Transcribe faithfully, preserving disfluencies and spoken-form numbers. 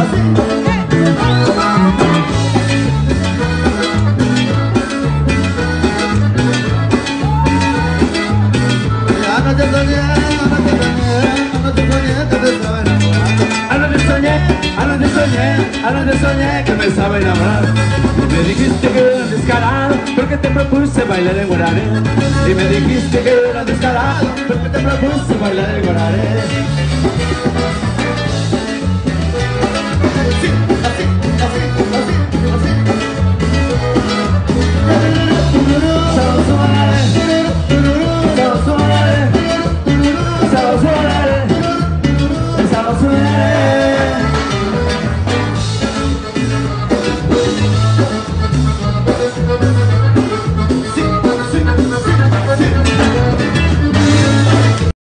Anoche soñé que me estaba enamorando. Me dijiste que era descarado porque te propuse bailar en guararé. Y me dijiste que era descarado porque te propuse bailar en guararé. Sí.